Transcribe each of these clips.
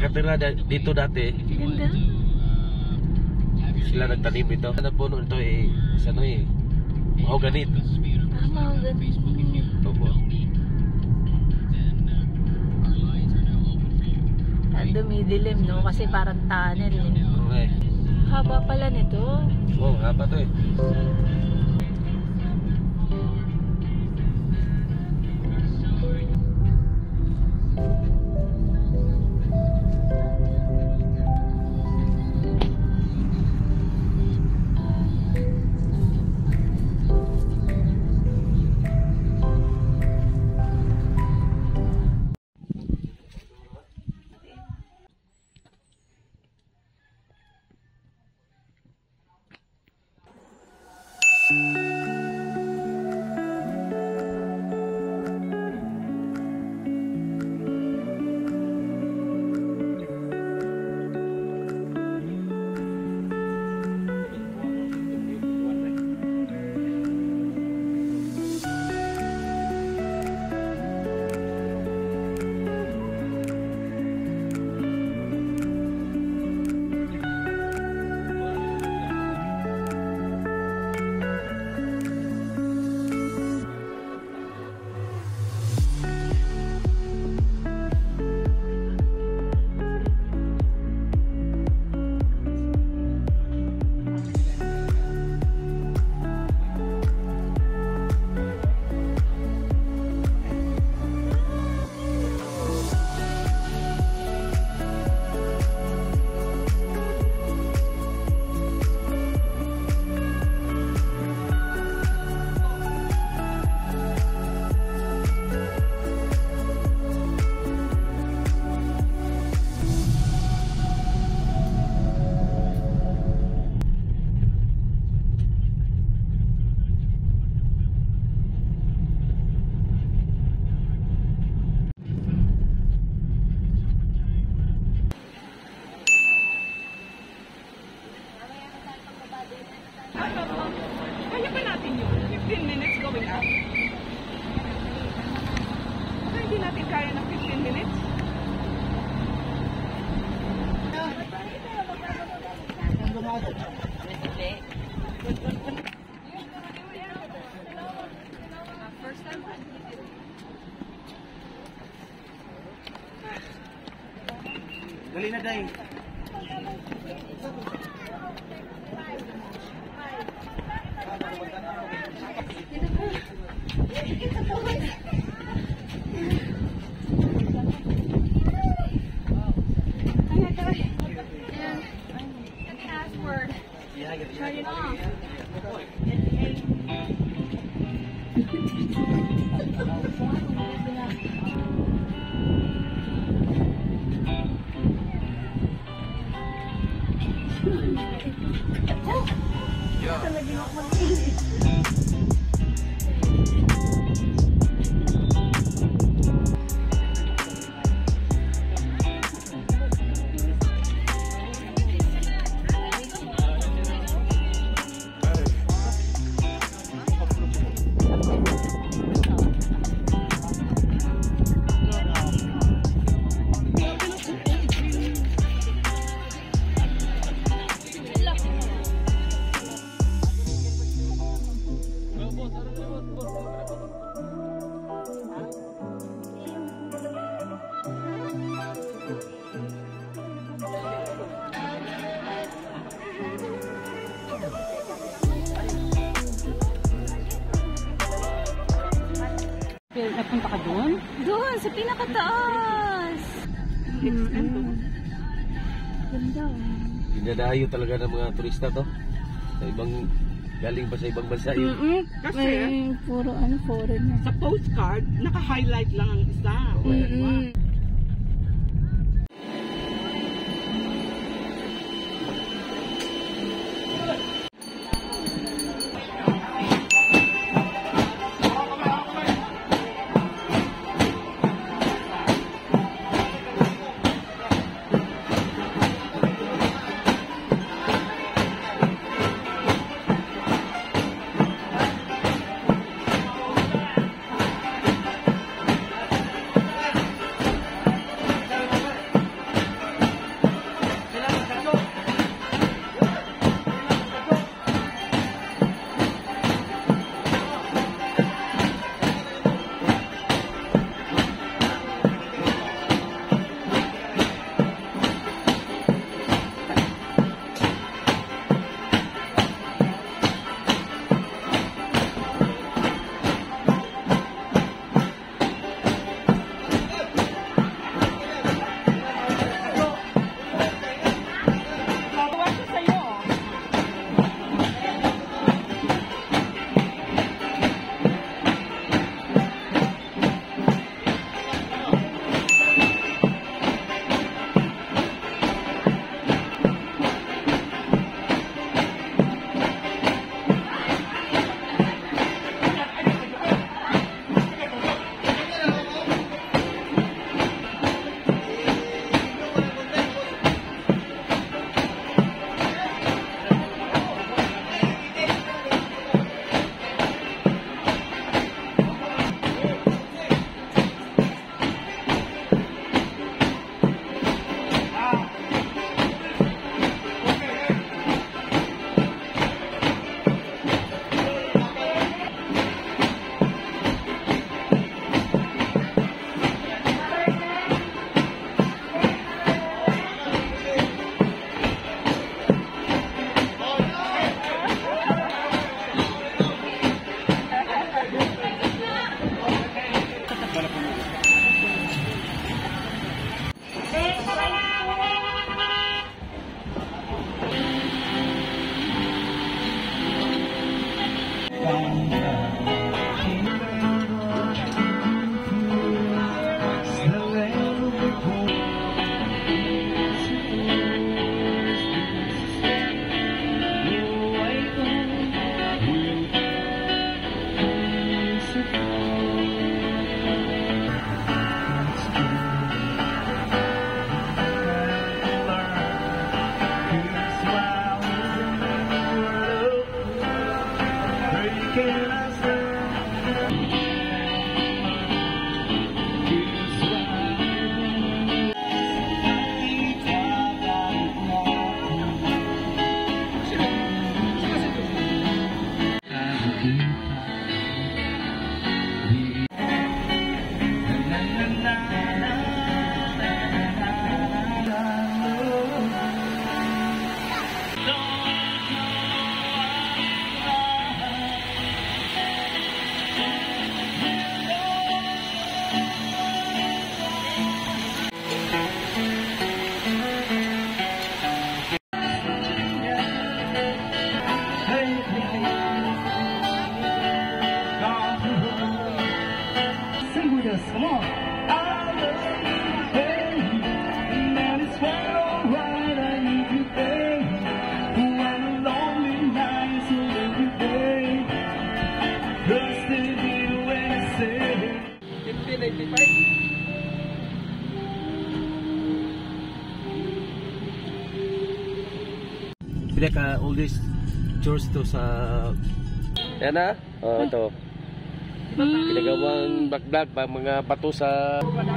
nakatira dito dati. Ganda. Sila nagtanim ito. Ang puno nito ano mahogany. Mahogany. Opo. Dumidilim, no? Kasi parang tunnel eh. Okay. Haba pala nito. Oh, haba to eh. Kaya ba natin yun? 15 minutes going up? Baka hindi natin kaya ng 15 minutes? First time Dali na, Day. password. Turn it off. Napunta ka doon? Doon, sa pinakataas. Ganda. Dinadayo talaga ng mga turista to. Sa ibang, galing pa sa ibang bansa yun. Kasi, puro foreign na. sa postcard, naka-highlight lang ang isa. pinaka oldest church to sa... Yan na. Oh, ito. Pinagawang black pa mga bato sa...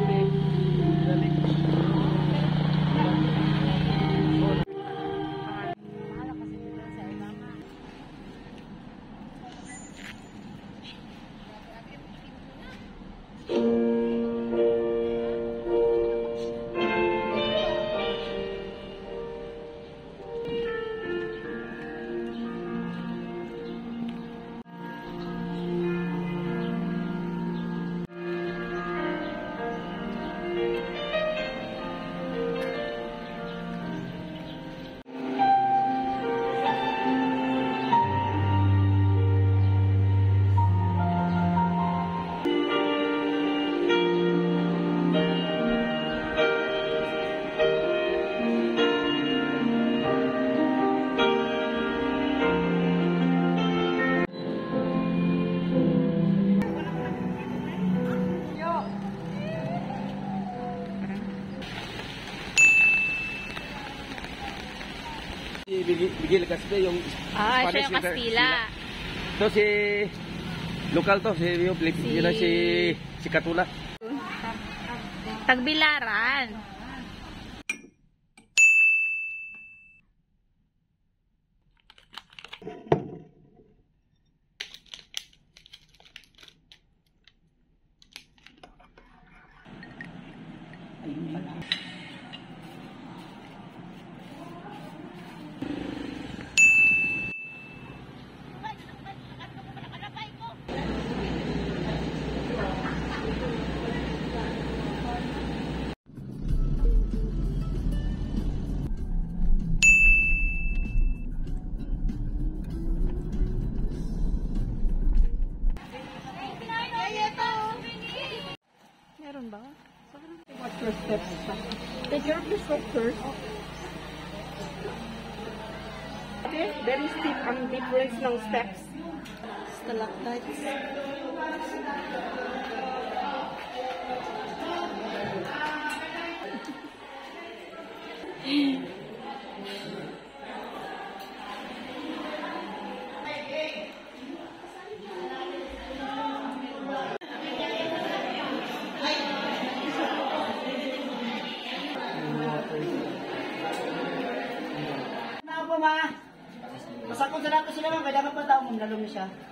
Miguel Caspe yung Ah, siya Spanish yung Kastila. Ito si lokal to yung Filipino si Katula. Tagbilaran. Meron ba? Watch your steps. Take care of your step first. Okay, very steep ang difference ng steps. Stalactites. Masakot sa nato sila, may dapat pa tao mong lalong siya.